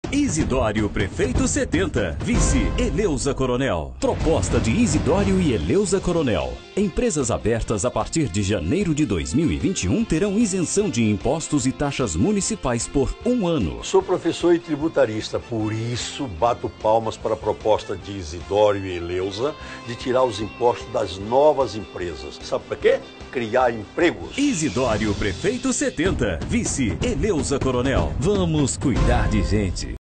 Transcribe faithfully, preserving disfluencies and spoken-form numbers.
Isidório Prefeito setenta, vice Eleusa Coronel. Proposta de Isidório e Eleusa Coronel. Empresas abertas a partir de janeiro de dois mil e vinte e um terão isenção de impostos e taxas municipais por um ano. Sou professor e tributarista, por isso bato palmas para a proposta de Isidório e Eleusa de tirar os impostos das novas empresas. Sabe para quê? Criar empregos. Isidório Prefeito setenta, vice Eleusa Coronel. Vamos cuidar de gente.